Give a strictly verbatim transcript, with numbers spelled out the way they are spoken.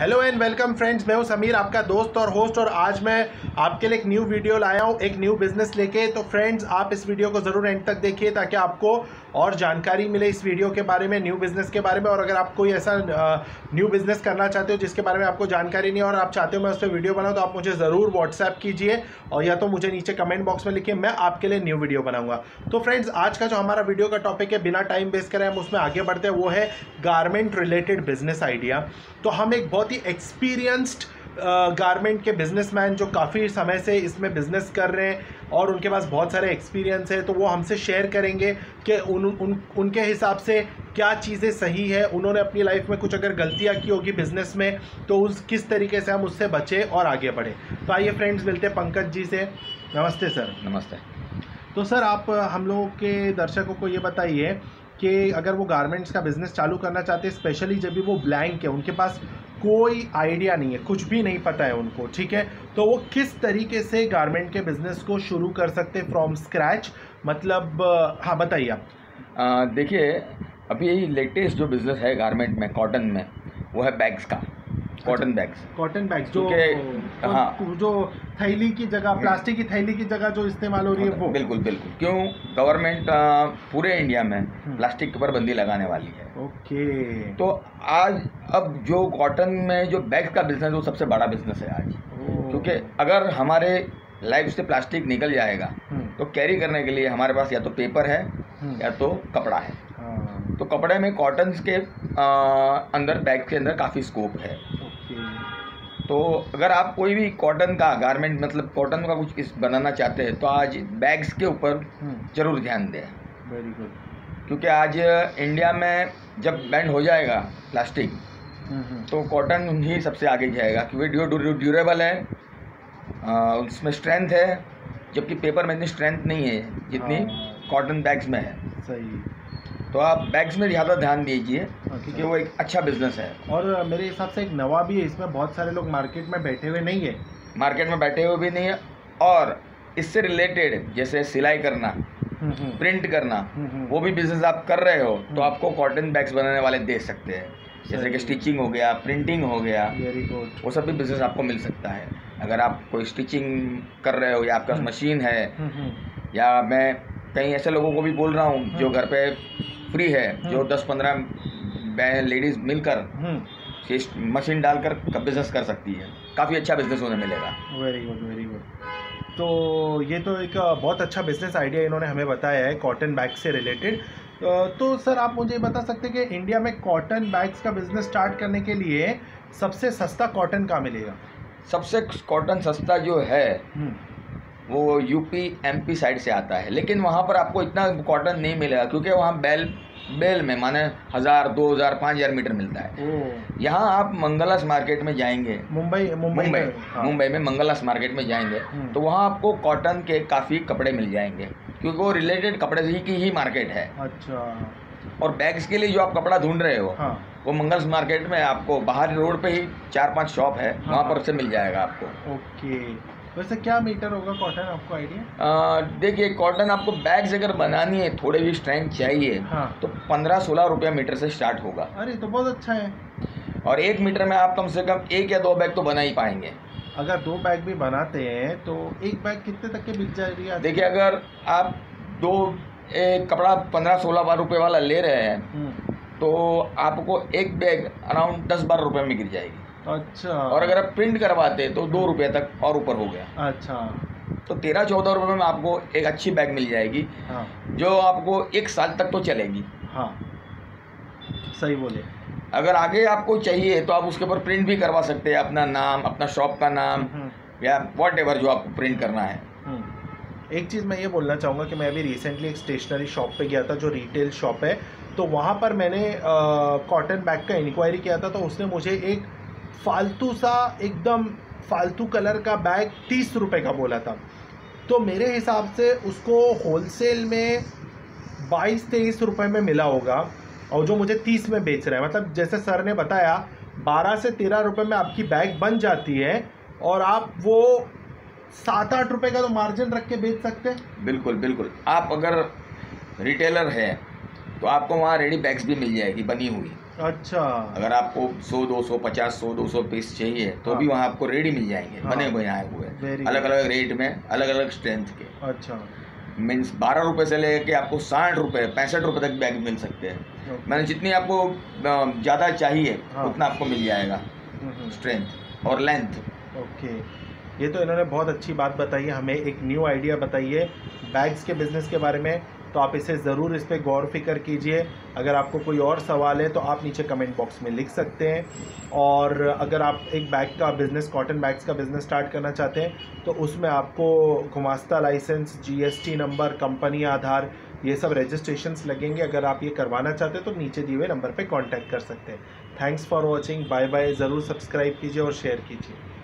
Hello and welcome friends, मैं हूं समीर, आपका दोस्त और होस्ट। और आज मैं आपके लिए एक न्यू वीडियो लाया हूं, एक न्यू बिज़नेस लेके। तो फ्रेंड्स, आप इस वीडियो को ज़रूर एंड तक देखिए ताकि आपको और जानकारी मिले इस वीडियो के बारे में, न्यू बिज़नेस के बारे में। और अगर आप कोई ऐसा न्यू बिज़नेस करना चाहते हो जिसके बारे में आपको जानकारी नहीं है और आप चाहते हो मैं उस पर वीडियो बनाऊँ, तो आप मुझे ज़रूर व्हाट्सएप कीजिए और या तो मुझे नीचे कमेंट बॉक्स में लिखिए, मैं आपके लिए न्यू वीडियो बनाऊँगा। तो फ्रेंड्स, आज का जो हमारा वीडियो का टॉपिक है, बिना टाइम वेस्ट करें हम उसमें आगे बढ़ते हैं, वो है गारमेंट रिलेटेड बिजनेस आइडिया। तो हम एक बहुत ही एक्सपीरियंस्ड गारमेंट के बिजनेसमैन जो काफ़ी समय से इसमें बिजनेस कर रहे हैं और उनके पास बहुत सारे एक्सपीरियंस है, तो वो हमसे शेयर करेंगे कि उन, उन उनके हिसाब से क्या चीज़ें सही है। उन्होंने अपनी लाइफ में कुछ अगर गलतियां की होगी बिजनेस में, तो उस किस तरीके से हम उससे बचे और आगे बढ़े। तो आइए फ्रेंड्स, मिलते हैं पंकज जी से। नमस्ते सर। नमस्ते। तो सर, आप हम लोगों के दर्शकों को ये बताइए कि अगर वो गारमेंट्स का बिज़नेस चालू करना चाहते हैं, स्पेशली जब भी वो ब्लैंक है, उनके पास कोई आइडिया नहीं है, कुछ भी नहीं पता है उनको, ठीक है, तो वो किस तरीके से गारमेंट के बिज़नेस को शुरू कर सकते हैं फ्रॉम स्क्रैच? मतलब हाँ, बताइए आप। देखिए, अभी यही लेटेस्ट जो बिज़नेस है गारमेंट में, कॉटन में, वो है बैग्स का। कॉटन बैग्स कॉटन बैग्स जो हाँ जो थैली की जगह, प्लास्टिक की थैली की जगह जो इस्तेमाल हो रही है वो। बिल्कुल बिल्कुल। क्यों गवर्नमेंट पूरे इंडिया में प्लास्टिक के ऊपर बंदी लगाने वाली है। ओके। तो आज अब जो कॉटन में जो बैग्स का बिजनेस है वो सबसे बड़ा बिजनेस है आज, क्योंकि अगर हमारे लाइफ से प्लास्टिक निकल जाएगा तो कैरी करने के लिए हमारे पास या तो पेपर है या तो कपड़ा है। तो कपड़े में कॉटन के आ, अंदर बैग के अंदर काफ़ी स्कोप है। तो अगर आप कोई भी कॉटन का गारमेंट, मतलब कॉटन का कुछ इस बनाना चाहते हैं, तो आज बैग्स के ऊपर जरूर ड्यान दें। Very good. क्योंकि आज इंडिया में जब बैंड हो जाएगा प्लास्टिक, तो कॉटन ही सबसे आगे जाएगा, क्योंकि ड्यूरेबल है, आ, उसमें स्ट्रेंथ है, जबकि पेपर में इतनी स्ट्रेंथ नहीं है जितनी कॉटन बैग्स में है। सही। तो आप बैग्स में ज़्यादा ध्यान दीजिए, क्योंकि वो एक अच्छा बिजनेस है। और मेरे हिसाब से एक नवा भी है इसमें, बहुत सारे लोग मार्केट में बैठे हुए नहीं है। मार्केट में बैठे हुए भी नहीं है, और इससे रिलेटेड जैसे सिलाई करना, प्रिंट करना, वो भी बिजनेस आप कर रहे हो, तो आपको कॉटन बैग्स बनाने वाले दे सकते हैं। जैसे कि स्टिचिंग हो गया, प्रिंटिंग हो गया, वेरी गुड, वो सब भी बिजनेस आपको मिल सकता है। अगर आप कोई स्टिचिंग कर रहे हो या आपका मशीन है, या मैं कई ऐसे लोगों को भी बोल रहा हूँ जो घर पे फ्री है, जो दस पंद्रह लेडीज़ मिलकर मशीन डालकर बिजनेस कर सकती है। काफ़ी अच्छा बिजनेस उन्हें मिलेगा। Very good, very good. तो ये तो एक बहुत अच्छा बिजनेस आइडिया इन्होंने हमें बताया है कॉटन बैग से रिलेटेड। तो सर, आप मुझे बता सकते हैं कि इंडिया में कॉटन बैग्स का बिजनेस स्टार्ट करने के लिए सबसे सस्ता कॉटन कहाँ मिलेगा? सबसे कॉटन सस्ता जो है वो यूपी एमपी साइड से आता है, लेकिन वहाँ पर आपको इतना कॉटन नहीं मिलेगा, क्योंकि वहाँ बेल बेल में माने हज़ार दो हज़ार पाँच हज़ार मीटर मिलता है। यहाँ आप मंगलस मार्केट में जाएंगे, मुंबई मुंबई मुंबई हाँ। मुंबई में मंगलस मार्केट में जाएंगे तो वहाँ आपको कॉटन के काफ़ी कपड़े मिल जाएंगे, क्योंकि वो रिलेटेड कपड़े ही की ही मार्केट है। अच्छा। और बैग्स के लिए जो आप कपड़ा ढूंढ रहे हो, हाँ। वो मंगलस मार्केट में आपको बाहर रोड पे ही चार पांच शॉप है, हाँ। वहाँ पर से मिल जाएगा आपको। ओके। वैसे क्या मीटर होगा कॉटन, आपको आइडिया? देखिए, कॉटन आपको बैग्स अगर बनानी है, थोड़े भी स्ट्रेंथ चाहिए, हाँ। तो पंद्रह सोलह रुपया मीटर से स्टार्ट होगा। अरे, तो बहुत अच्छा है। और एक मीटर में आप कम से कम एक या दो बैग तो बना ही पाएंगे। अगर दो बैग भी बनाते हैं तो एक बैग कितने तक के बिक जाएगी? देखिए, अगर आप दो एक कपड़ा पंद्रह सोलह बारह रुपये वाला ले रहे हैं, तो आपको एक बैग अराउंड दस बारह रुपये में गिर जाएगी। अच्छा। और अगर आप प्रिंट करवाते तो दो रुपये तक और ऊपर हो गया। अच्छा। तो तेरह चौदह रुपये में आपको एक अच्छी बैग मिल जाएगी, हाँ। जो आपको एक साल तक तो चलेगी। हाँ, सही बोले। अगर आगे आपको चाहिए तो आप उसके ऊपर प्रिंट भी करवा सकते हैं, अपना नाम, अपना शॉप का नाम, या वॉट एवर जो आपको प्रिंट करना है। एक चीज़ मैं ये बोलना चाहूँगा कि मैं अभी रिसेंटली एक स्टेशनरी शॉप पे गया था जो रिटेल शॉप है, तो वहाँ पर मैंने कॉटन बैग का इंक्वायरी किया था, तो उसने मुझे एक फालतू सा, एकदम फालतू कलर का बैग तीस रुपए का बोला था। तो मेरे हिसाब से उसको होलसेल में बाईस तेईस रुपए में मिला होगा, और जो मुझे तीस में बेच रहा है, मतलब जैसे सर ने बताया बारह से तेरह रुपए में आपकी बैग बन जाती है, और आप वो सात आठ रुपए का तो मार्जिन रख के बेच सकते हैं। बिल्कुल बिल्कुल। आप अगर रिटेलर है तो आपको वहाँ रेडी बैग्स भी मिल जाएगी बनी हुई। अच्छा, अगर आपको सौ दो सौ पचास सौ दो सौ पीस चाहिए तो हाँ। भी वहाँ आपको रेडी मिल जाएंगे, हाँ। बने हुए आए हुए Very अलग good. अलग रेट में, अलग अलग स्ट्रेंथ के। अच्छा, मीन्स बारह रुपये से लेके आपको साठ रुपये पैंसठ रुपये तक बैग मिल सकते हैं। Okay. मैंने जितनी आपको ज़्यादा चाहिए हाँ। उतना आपको मिल जाएगा, हम्म, स्ट्रेंथ और लेंथ। ओके। ये तो इन्होंने बहुत अच्छी बात बताई है, हमें एक न्यू आइडिया बताई है बैग्स के बिज़नेस के बारे में। तो आप इसे ज़रूर इस पे गौर फिक्र कीजिए। अगर आपको कोई और सवाल है तो आप नीचे कमेंट बॉक्स में लिख सकते हैं। और अगर आप एक बैग का बिज़नेस, कॉटन बैग्स का बिज़नेस स्टार्ट करना चाहते हैं तो उसमें आपको गुमास्ता licence, GST number, company Aadhaar, ये सब रजिस्ट्रेशंस लगेंगे। अगर आप ये करवाना चाहते हैं तो नीचे दिए हुए नंबर पे कांटेक्ट कर सकते हैं। Thanks for watching, bye bye. ज़रूर सब्सक्राइब कीजिए और शेयर कीजिए।